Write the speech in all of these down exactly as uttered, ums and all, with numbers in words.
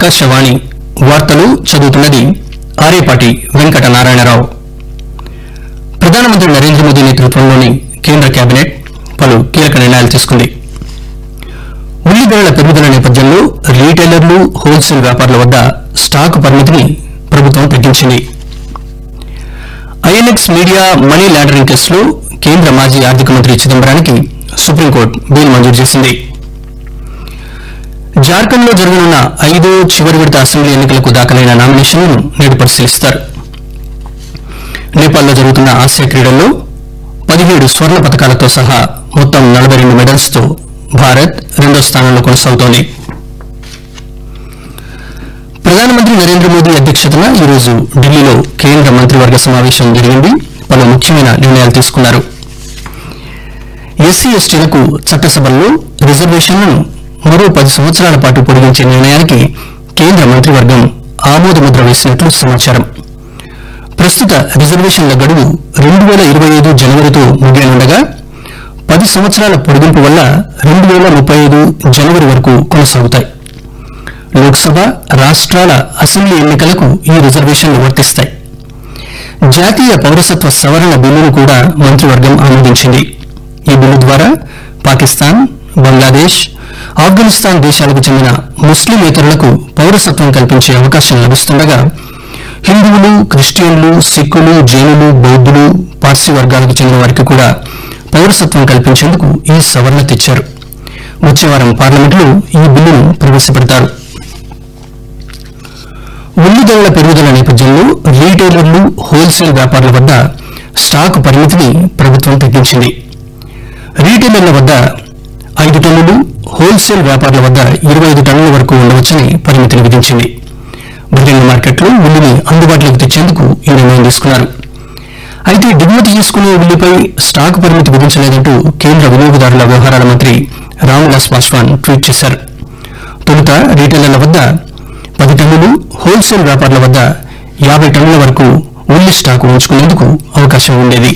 ఆకాశవాణి వార్తలు చదువుతున్నది ఆరేపాటి వెంకట నారాయణరావు. ప్రధానమంత్రి నరేంద్ర మోదీ నేతృత్వంలోని కేంద్ర కేబినెట్ పలు కీలక నిర్ణయాలు తీసుకుంది. ఉల్లి ధరల పెరుగుదల నేపథ్యంలో రీటైలర్లు, హోల్సేల్ వ్యాపారుల వద్ద స్టాకు పరిమితిని ప్రభుత్వం తగ్గించింది. ఐఎన్ఎక్స్ మీడియా మనీ లాండరింగ్ కేసులో కేంద్ర మాజీ ఆర్థిక మంత్రి చిదంబరానికి సుప్రీంకోర్టు బెయిల్ మంజూరు చేసింది. జార్ఖండ్ లో జరగనున్న ఐదో చివరి విడత అసెంబ్లీ ఎన్నికలకు దాఖలైన నామినేషన్లను నేడు పరిశీలిస్తారు. నేపాల్లో జరుగుతున్న ఆసియా క్రీడల్లో పదిహేడు స్వర్ణ పతకాలతో సహా మొత్తం నలభై రెండు మెడల్స్ తో భారత్ రెండో స్థానంలో కొనసాగుతోంది. ప్రధానమంత్రి నరేంద్ర మోదీ అధ్యక్షతన ఈరోజు ఢిల్లీలో కేంద్ర మంత్రివర్గ సమావేశం జరిగింది. పలు ముఖ్యమైన నిర్ణయాలు తీసుకున్నారు. ఎస్సీ ఎస్టీలకు చట్టసభల్లో రిజర్వేషన్లను మరో పది సంవత్సరాల పాటు పొడిగించే నిర్ణయానికి కేంద్ర మంత్రివర్గం ఆమోదముద్ర వేసినట్లు సమాచారం. ప్రస్తుత రిజర్వేషన్ల గడువు రెండు వేల ఇరవై ఐదు జనవరితో ముగియనుండగా పది సంవత్సరాల పొడిగింపు వల్ల రెండు వేల ముప్పై ఐదు జనవరి వరకు కొనసాగుతాయి. లోక్సభ, రాష్ట్రాల అసెంబ్లీ ఎన్నికలకు ఈ రిజర్వేషన్లు వర్తిస్తాయి. జాతీయ పౌరసత్వ సవరణ బిల్లును కూడా మంత్రివర్గం ఆమోదించింది. ఈ బిల్లు ద్వారా పాకిస్తాన్, బంగ్లాదేశ్, ఆఫ్ఘనిస్తాన్ దేశాలకు చెందిన ముస్లింయేతరులకు పౌరసత్వం కల్పించే అవకాశం లభిస్తుండగా హిందువులు, క్రిస్టియన్లు, సిక్కులు, జైనులు, బౌద్ధులు, పార్సీ వర్గాలకు చెందిన వారికి కూడా పౌరసత్వం కల్పించేందుకు ఈ సవరణ తెచ్చారు. వచ్చే వారం పార్లమెంటులో ఈ బిల్లును ప్రవేశపెడతారు. ఉల్లి ధరల పెరుగుదల నేపథ్యంలో రీటైలర్లు, హోల్సేల్ వ్యాపారుల వద్ద స్టాకు పరిమితిని ప్రభుత్వం తగ్గించింది. రీటైలర్ల వద్ద ఐదు టన్నులు, హోల్సేల్ వ్యాపారుల వద్ద ఇరవై ఐదు టన్నుల వరకు ఉండవచ్చని పరిమితిని విధించింది. బహిరంగ మార్కెట్లో ఉల్లిని అందుబాటులోకి తెచ్చేందుకు ఈ నిర్ణయం తీసుకున్నారు. అయితే దిగుమతి చేసుకునే ఉల్లిపై స్టాకు పరిమితి విధించలేదంటూ కేంద్ర వినియోగదారుల వ్యవహారాల మంత్రి రామ్విలాస్ పాస్వాన్ ట్వీట్ చేశారు. తొలుత రీటైలర్ల వద్ద పది టన్నులు, హోల్సేల్ వ్యాపారుల వద్ద యాభై టన్నుల వరకు ఉల్లి స్టాకు ఉంచుకునేందుకు అవకాశం ఉండేది.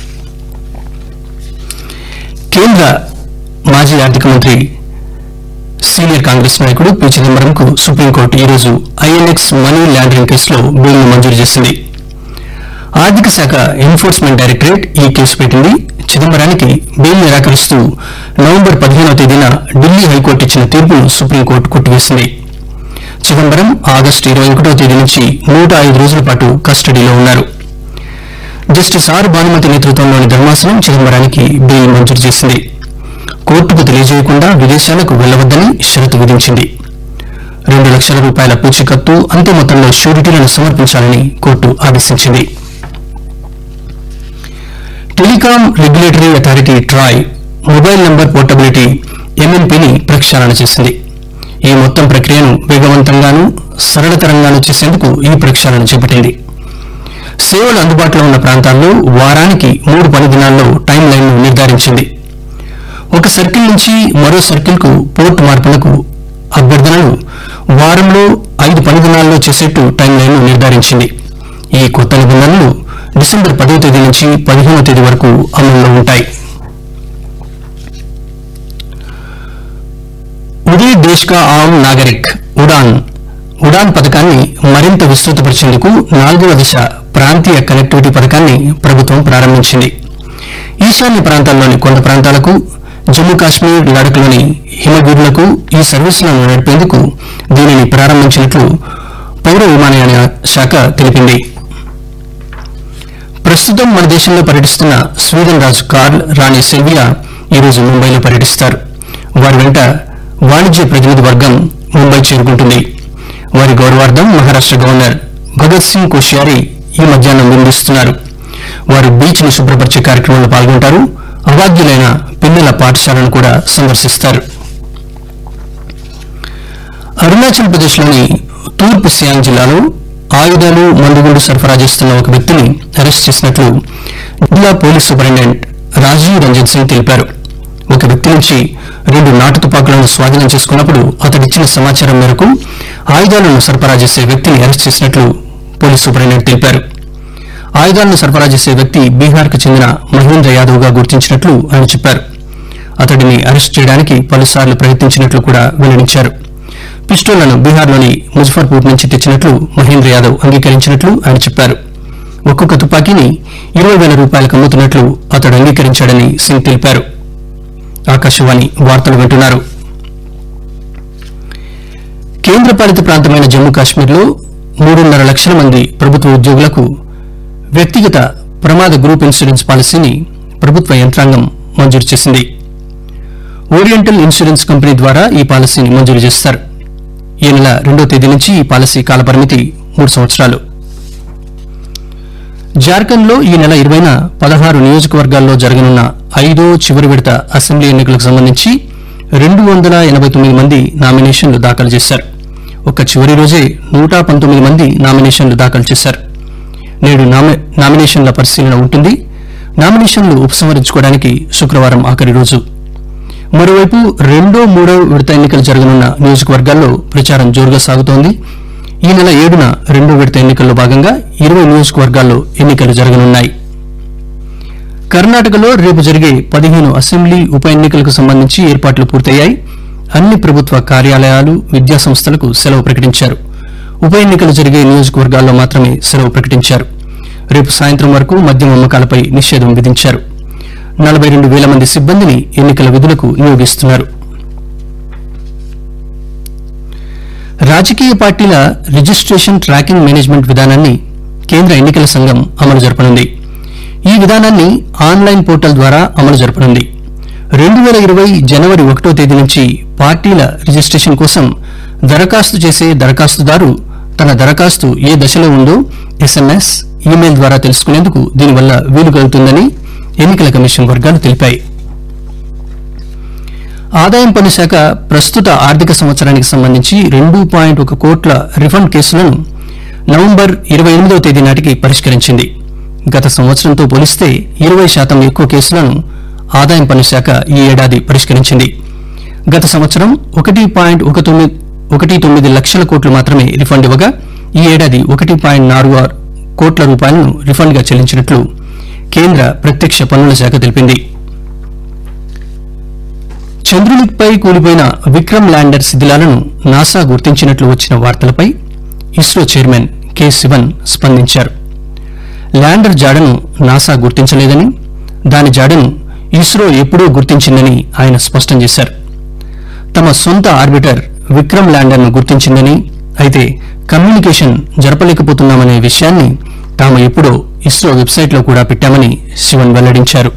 కేంద్ర మాజీ ఆర్థిక మంత్రి, సీనియర్ కాంగ్రెస్ నాయకుడు పి చిదంబరంకు సుప్రీంకోర్టు ఈరోజు ఐఎన్ఎక్స్ మనీ లాండరింగ్ కేసులో బెయిల్ను మంజూరు చేసింది. ఆర్థిక శాఖ ఎన్ఫోర్స్మెంట్ డైరెక్టరేట్ ఈ కేసు పెట్టింది. చిదంబరానికి బెయిల్ నిరాకరిస్తూ నవంబర్ పదిహేనవ తేదీన ఢిల్లీ హైకోర్టు ఇచ్చిన తీర్పును సుప్రీంకోర్టు కొట్టివేసింది. చిదంబరం ఆగస్టు ఇరవై ఒకటవ తేదీ నుంచి నూట ఐదు రోజుల పాటు కస్టడీలో ఉన్నారు. జస్టిస్ ఆర్ భానుమతి నేతృత్వంలోని ధర్మాసనం చిదంబరానికి బెయిల్ మంజూరు చేసింది. కోర్టుకు తెలియజేయకుండా విదేశాలకు వెళ్లవద్దని షరతు విధించింది. రెండు లక్షల రూపాయల పూచీకత్తు, అంతే మొత్తంలో షూరిటీలను సమర్పించాలని కోర్టు ఆదేశించింది. Telecom regulatory authority TRAI mobile number portability ఎంఎన్పీని ప్రక్షాళన చేసింది. ఈ మొత్తం ప్రక్రియను వేగవంతంగానూ సరళతరంగానూ చేసేందుకు ఈ ప్రక్షాళన చేపట్టింది. సేవలు అందుబాటులో ఉన్న ప్రాంతాల్లో వారానికి మూడు పని దినాల్లో టైం లైన్ను నిర్ధారించింది. ఒక సర్కిల్ నుంచి మరో సర్కిల్ కు పోర్టు మార్పులకు అభ్యర్థనలు వారంలో ఐదు పని దినాల్లో చేసేట్టు టైం లైన్ ను నిర్ధారించింది. ఈ కొత్త నిబంధనలు డిసెంబర్ పదవ తేదీ నుంచి పదిహేనవ తేదీ వరకు అమల్లో ఉంటాయి. ఉదయ్ దేశ్ కా ఆమ్ నాగరిక్ ఉడాన్ ఉడాన్ పథకాన్ని మరింత విస్తృతపరిచేందుకు నాలుగవ దశ ప్రాంతీయ కనెక్టివిటీ పథకాన్ని ప్రభుత్వం ప్రారంభించింది. ఈశాన్య ప్రాంతాల్లోని కొండ ప్రాంతాలకు, జమ్మూ కాశ్మీర్, లడఖ్లోని హిమగిరులకు ఈ సర్వీసులను నడిపేందుకు దీనిని ప్రారంభించినట్లు పౌర విమానయాన శాఖ తెలిపింది. ప్రస్తుతం మన దేశంలో పర్యటిస్తున్న స్వీడన్ రాజు కార్ల్, రాణి సిల్వియా ఈరోజు ముంబైలో పర్యటిస్తారు. వారి వెంట వాణిజ్య ప్రతినిధి వర్గం ముంబై చేరుకుంటుంది. వారి గౌరవార్థం మహారాష్ట్ర గవర్నర్ భగత్ సింగ్ కోశ్యారి ఈ మధ్యాహ్నం విందిస్తున్నారు. వారు బీచ్ ను శుభ్రపరిచే కార్యక్రమంలో పాల్గొంటారు. అవాధ్యులైన పిల్లల పాఠశాలను కూడా సందర్శిస్తారు. అరుణాచల్ ప్రదేశ్లోని తూర్పు సియాంగ్ జిల్లాలో ఆయుధాలు, మందుగుండు సరఫరా చేస్తున్న ఒక వ్యక్తిని అరెస్ట్ చేసినట్లు జిల్లా పోలీస్ సూపరింటెండెంట్ రాజీవ్ రంజన్ సింగ్ తెలిపారు. ఒక వ్యక్తి నుంచి రెండు నాటు తుపాకులను స్వాధీనం చేసుకున్నప్పుడు అతడిచ్చిన సమాచారం మేరకు ఆయుధాలను సరఫరా చేసే వ్యక్తిని అరెస్ట్ చేసినట్లు పోలీస్ సూపరింటెండెంట్ తెలిపారు. ఆయుధాలను సరఫరా చేసే వ్యక్తి బీహార్కు చెందిన మహేంద్ర యాదవ్ గా గుర్తించినట్లు ఆయన చెప్పారు. అతడిని అరెస్ట్ చేయడానికి పలుసార్లు ప్రయత్నించినట్లు కూడా వెల్లడించారు. పిస్టోళ్లను బీహార్లోని ముజఫర్పూర్ నుంచి తెచ్చినట్లు మహేంద్ర యాదవ్ అంగీకరించినట్లు ఆయన చెప్పారు. ఒక్కొక్క తుపాకీని ఇరవై వేల రూపాయలకు అమ్ముతున్నట్లు అతడు అంగీకరించాడని సింగ్ తెలిపారు. ఆకాశవాణి వార్తలు వింటున్నారు. కేంద్రపాలిత ప్రాంతమైన జమ్మూ కాశ్మీర్లో మూడున్నర లక్షల మంది ప్రభుత్వ ఉద్యోగులకు వ్యక్తిగత ప్రమాద గ్రూప్ ఇన్సూరెన్స్ పాలసీని ప్రభుత్వ యంత్రాంగం మంజూరు చేసింది. ఓరియంటల్ ఇన్సూరెన్స్ కంపెనీ ద్వారా ఈ పాలసీని మంజూరు చేస్తారు. ఈ నెల రెండో తేదీ నుంచి ఈ పాలసీ కాలపరిమితి మూడు సంవత్సరాలు. జార్ఖండ్లో ఈ నెల ఇరవైన పదహారు నియోజకవర్గాల్లో జరగనున్న ఐదో చివరి విడత అసెంబ్లీ ఎన్నికలకు సంబంధించి రెండు వందల ఎనబై తొమ్మిది మంది నామినేషన్లు దాఖలు చేశారు. ఒక్క చివరి రోజే నూట పంతొమ్మిది మంది నామినేషన్లు దాఖలు చేశారు. నేడు నామినేషన్ల పరిశీలన ఉంటుంది. నామినేషన్లు ఉపసంహరించుకోవడానికి శుక్రవారం ఆఖరి రోజు. మరోవైపు రెండో మూడో విడత ఎన్నికలు జరగనున్న నియోజకవర్గాల్లో ప్రచారం జోరుగా సాగుతోంది. ఈ నెల ఏడున రెండో విడత ఎన్నికల్లో భాగంగా ఇరవై నియోజకవర్గాల్లో ఎన్నికలు జరగనున్నాయి. కర్ణాటకలో రేపు జరిగే పదిహేను అసెంబ్లీ ఉప ఎన్నికలకు సంబంధించి ఏర్పాట్లు పూర్తయ్యాయి. అన్ని ప్రభుత్వ కార్యాలయాలు, విద్యాసంస్థలకు సెలవు ప్రకటించారు. ఉప ఎన్నికలు జరిగే నియోజకవర్గాల్లో మాత్రమే సెలవు ప్రకటించారు. రేపు సాయంత్రం వరకు మద్యం అమ్మకాలపై నిషేధం విధించారు. నలభై రెండు వేల మంది సిబ్బందిని ఎన్నికల విధులకు నియోగిస్తున్నారు. రాజకీయ పార్టీల రిజిస్ట్రేషన్ ట్రాకింగ్ మేనేజ్మెంట్ విధానాన్ని కేంద్ర ఎన్నికల సంఘం అమలు జరపనుంది. ఈ విధానాన్ని ఆన్లైన్ పోర్టల్ ద్వారా అమలు జరపనుంది. రెండు వేల ఇరవై జనవరి ఒకటో తేదీ నుంచి పార్టీల రిజిస్ట్రేషన్ కోసం దరఖాస్తు చేసే దరఖాస్తుదారు తన దరఖాస్తు ఏ దశలో ఉందో ఎస్ఎంఎస్, ఈమెయిల్ ద్వారా తెలుసుకునేందుకు దీనివల్ల వీలు కలుగుతుందని ఎన్నికల కమిషన్ వర్గాలు తెలిపాయి. ఆదాయం పన్ను శాఖ ప్రస్తుత ఆర్థిక సంవత్సరానికి సంబంధించి రెండు పాయింట్ ఒక కోట్ల రిఫండ్ కేసులను నవంబర్ ఇరవై ఎనిమిదవ తేదీ నాటికి పరిష్కరించింది. గత సంవత్సరంతో పోలిస్తే ఇరవై శాతం ఎక్కువ కేసులను ఆదాయం పన్ను శాఖ ఈ ఏడాది పరిష్కరించింది. గత సంవత్సరం ఒకటి పాయింట్ ఒకటి తొమ్మిది లక్షల కోట్లు మాత్రమే రిఫండ్ ఇవ్వగా ఈ ఏడాది ఒకటి పాయింట్ నాలుగు ఆరు కోట్ల రూపాయలను రిఫండ్ గా చెల్లించినట్లు కేంద్ర ప్రత్యక్ష పన్నుల శాఖ తెలిపింది. చంద్రునిపై కూలిపోయిన విక్రమ్ ల్యాండర్ శిథిలాలను నాసా గుర్తించినట్లు వచ్చిన వార్తలపై ఇస్రో చైర్మన్ కె శివన్ స్పందించారు. ల్యాండర్ జాడను నాసా గుర్తించలేదని, దాని జాడను ఇస్రో ఎప్పుడూ గుర్తించిందని ఆయన స్పష్టం చేశారు. తమ సొంత ఆర్బిటర్ విక్రమ్ ల్యాండర్ను గుర్తించిందని, అయితే కమ్యూనికేషన్ జరపలేకపోతున్నామనే విషయాన్ని తాము ఎప్పుడో ఇస్రో వెబ్సైట్లో కూడా పెట్టామని శివన్ వెల్లడించారు.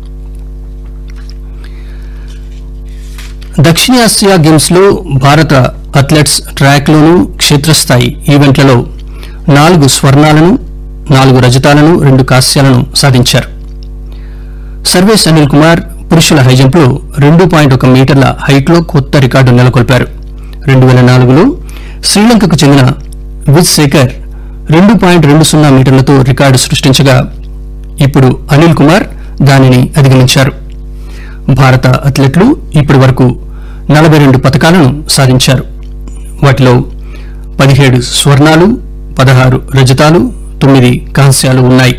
దక్షిణాసియా గేమ్స్ లో భారత అథ్లెట్స్ ట్రాక్లోనూ క్షేత్రస్థాయి ఈవెంట్లలో నాలుగు స్వర్ణాలను, నాలుగు రజతాలను, రెండు కాంస్యాలను సాధించారు. సర్వేస్ అనిల్ కుమార్ పురుషుల హైజంప్లో రెండు పాయింట్ ఒక మీటర్ల హైట్లో కొత్త రికార్డు నెలకొల్పారు. రెండు వేల నాలుగులో శ్రీలంకకు చెందిన విజ్ శేఖర్ రెండు పాయింట్ రెండు సున్నా మీటర్లతో రికార్డు సృష్టించగా ఇప్పుడు అనిల్ కుమార్ దానిని అధిగమించారు. భారత అథ్లెట్లు ఇప్పటి వరకు నలభై రెండు పతకాలను సాధించారు. వాటిలో పదిహేడు స్వర్ణాలు, పదహారు రజతాలు, తొమ్మిది కాంస్యాలు ఉన్నాయి.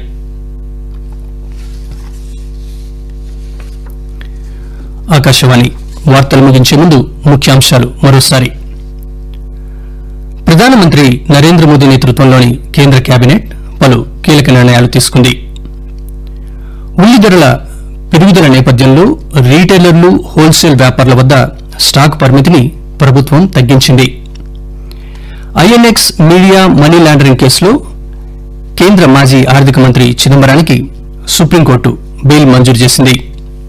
ఆకాశవాణి వార్తలు ముగించే ముందు ముఖ్యాంశాలు మరోసారి. ప్రధానమంత్రి నరేంద్ర మోదీ నేతృత్వంలోని కేంద్ర కేబినెట్ పలు కీలక నిర్ణయాలు తీసుకుంది. ఉల్లి ధరల పెరుగుదల నేపథ్యంలో రీటైలర్లు, హోల్సేల్ వ్యాపారుల వద్ద స్టాక్ పరిమితిని ప్రభుత్వం తగ్గించింది. ఐఎన్ఎక్స్ మీడియా మనీ లాండరింగ్ కేసులో కేంద్ర మాజీ ఆర్థిక మంత్రి చిదంబరానికి సుప్రీంకోర్టు బెయిల్ మంజూరు చేసింది.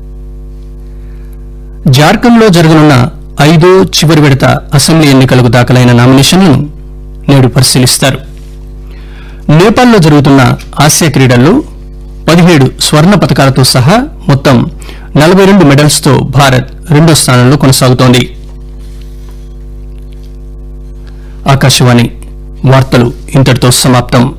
జార్ఖండ్లో జరగనున్న ఐదో చివరి విడత అసెంబ్లీ ఎన్నికలకు దాఖలైన నామినేషన్లను నేడు పరిశీలిస్తారు. నేపాల్లో జరుగుతున్న ఆసియా క్రీడల్లో పదిహేడు స్వర్ణ పతకాలతో సహా మొత్తం నలభై రెండు మెడల్స్తో భారత్ రెండో స్థానంలో కొనసాగుతోంది. ఆకాశవాణి వార్తలు ఇంతటితో సమాప్తం.